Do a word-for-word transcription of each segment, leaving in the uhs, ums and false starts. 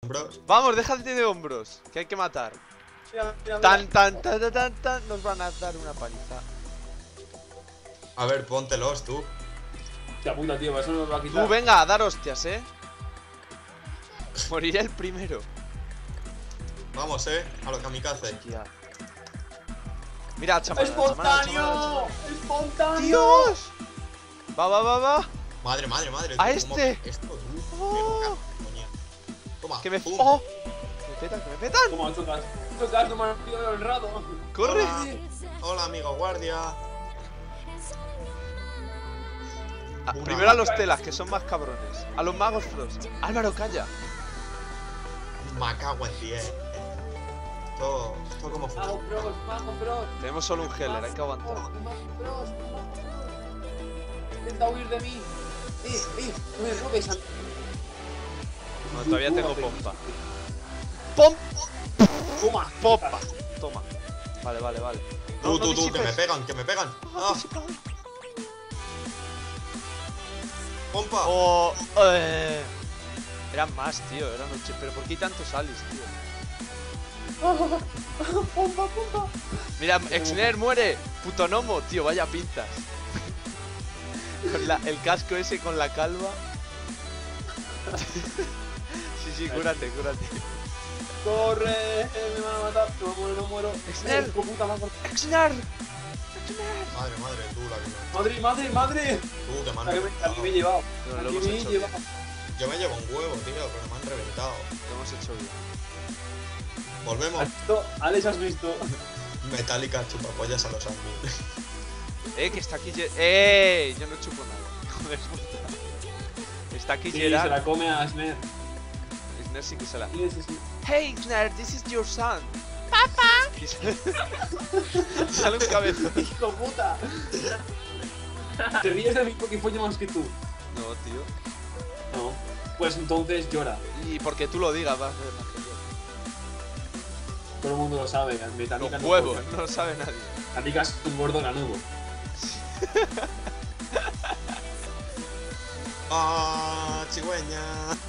hombros. Vamos, déjate de hombros, que hay que matar. Mira, mira, mira. Tan, tan, tan, tan, tan, tan, nos van a dar una paliza. A ver, póntelos tú. Hostia puta, tío, eso nos va a quitar. Tú, venga, a dar hostias, eh. Moriré el primero. Vamos, eh, a lo kamikaze. Hostia. Mira, chamana, ¡Espontáneo! ¡Espontáneo! ¡Dios! Va, va, va, va. Madre, madre, madre. ¡A tú, ¿cómo- este! Esto, tú. Oh. Qué coña. Toma. Que me... pum. ¡Oh! ¡Que me petan, que me petan! Toma, chocas. Chocas, toma, tío, el rato. ¡Corre! Hola. Hola, amigo guardia. Ah, Una primero a los vaca. telas, que son más cabrones. A los magos Frost. Álvaro, calla. Me cago en diez. Esto, esto como Mago funciona. Bros, Mago Bros. Tenemos solo un healer, hay que aguantar. Mago Bros. Intenta huir de mí. Eh, eh, no me robes a mí. No, todavía tengo pompa. ¡Pom! Toma. ¡Pompa! Toma. Vale, vale, vale. Tú, No, no tú, tú, que me disipes. pegan, que me pegan. Ah, Ah, disipa. pompa. Oh, eh. Eran más, tío, eran ocho. Pero ¿por qué hay tantos alis, tío? Pompa, pompa. Mira, Exner muere. Puto gnomo, tío, vaya pintas. Con la- el casco ese con la calva. Sí, sí, cúrate, cúrate. Corre, me van a matar. No muero, no muero. Exner. Eh, hijo puta, me ha cortado. Exner. Madre, madre, tú la que me. Madre, madre, madre. Tú, que me han La que me, la reventado. que me he llevado. No, La lo que hemos me he hecho bien. llevado. Yo me llevo un huevo, tío, pero me han reventado. Lo hemos hecho bien. Volvemos. ¿Has visto? Alex, has visto. Metallica chupapollas a los admin. Eh, que está aquí. Ge- ¡Eh! Yo no chupo nada. Hijo de puta. Está aquí Sí, se Gerard. la come a Sner. Exner sí que se la. Sí, sí, sí. Hey, Exner, this is your son. Papa. Y sale, sale un cabezón. ¡Hijo puta! ¿Te ríes de mí porque fue yo más que tú? No, tío. No. Pues entonces llora. Y porque tú lo digas, vas a ver más que yo. Todo el mundo lo sabe. Metallica Los no huevos, corta. no lo sabe nadie. Metallica es un gordo lanudo. Ah, cigüeña.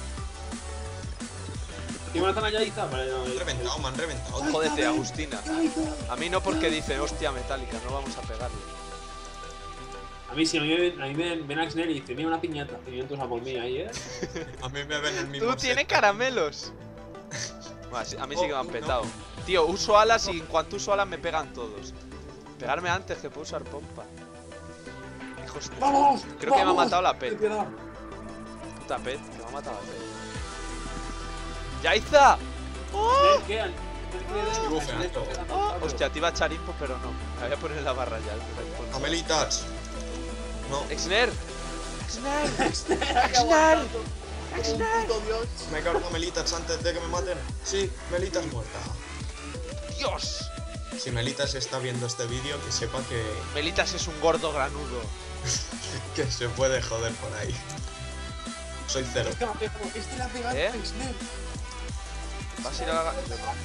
¿Y me matan allá y está? Vale, no, Me han reventado, me han reventado. Jódete, Agustina. A mí no porque dicen, hostia, Metallica, no vamos a pegarle. A mí sí, a mí me ven, a mí me ven, ven a Xner y dice, mira una piñata. quinientos a por mí ahí, ¿eh? A mí me ven el mismo. Tú tienes set. caramelos. Bueno, sí, a mí sí que me han petado. Tío, uso alas y en cuanto uso alas me pegan todos. Pegarme antes que puedo usar pompa. Hijos de... ¡Vamos! Creo que me ha ¡Vamos! matado la ¡Ten Pet. piedad! Puta Pet, que me ha matado la Pet. ¡Yaiza! ¡Oh! Xner, ¿qué? Xner, ¿qué? Estuvo Xner, feato. ¿qué? ¡Oh! Hostia, te iba a echar info, pero no. Me voy a poner en la barra ya. Amelitas. No, Exner. Exner. Xner, hay que Xner. aguantar todo. Como un Xner. puto dios. me cargo a Melitas antes de que me maten. Sí, Melitas muerta. Dios. Si Melitas está viendo este vídeo, que sepa que, Melitas es un gordo granudo. que se puede joder por ahí. Soy cero. Este me ha pegado, este le ha pegado ¿Eh? a Xner. ¿Vas a ir a la... Yo no.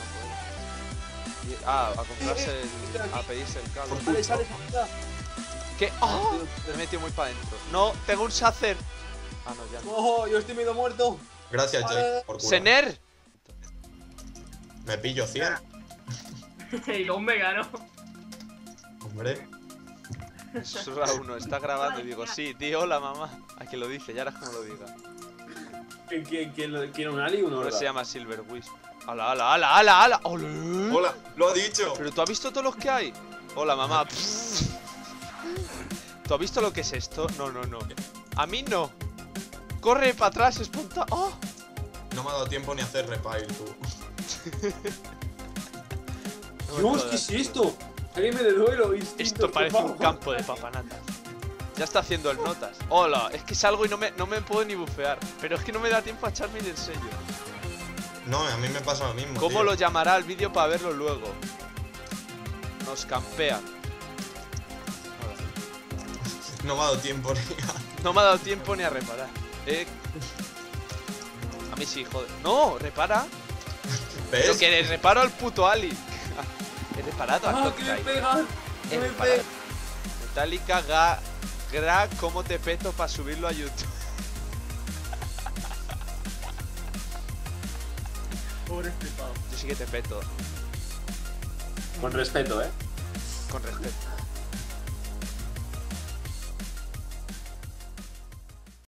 Y- Ah, a comprarse el... a pedirse el cable. Sale, sale, sale. ¿Qué? ¡Oh! Me he metido muy para adentro. No, tengo un Sacer. Ah, no, ya no. ¡Oh, yo estoy medio muerto! Gracias, Jake, por curar. ¡Sener! Me pillo cien. Y luego me ganó. Hombre, Susurra uno, está grabando y digo, sí, di hola mamá. A que lo dice, ya ahora como lo diga. ¿Quién, quién, quién, lo- quién un Ali o uno? Uno se llama Silver Wisp. ¡Hala, hala, hala, hala, hala! ¡Ole! hola, lo ha dicho. ¿Pero tú has visto todos los que hay? Hola mamá. ¿Tú has visto lo que es esto? No, no, no. A mí no. Corre para atrás, espontáneo. ¡Oh! No me ha dado tiempo ni a hacer repair, tú. No me Dios, jodas, ¿qué es tío. esto? Alguien me devuelve instinto. Esto parece un campo de papanatas. Ya está haciendo el notas. Hola, es que salgo y no me, no me puedo ni bufear. Pero es que no me da tiempo a echarme ni el sello. No, a mí me pasa lo mismo. ¿Cómo tío. lo llamará el vídeo para verlo luego? Nos campean. No me ha dado tiempo ni a... No me ha dado tiempo ni a reparar. Eh. A mí sí, joder. No, repara. Pero ¿Ves? que le reparo al puto Ali. He reparado a ¡Ah, que me Cocktail. pegan! ¡Que He me reparado. pegan! Metallica, ga, gra, cómo te peto para subirlo a YouTube. Pobre flipado. Yo sí que te peto. Con respeto, eh. Con respeto.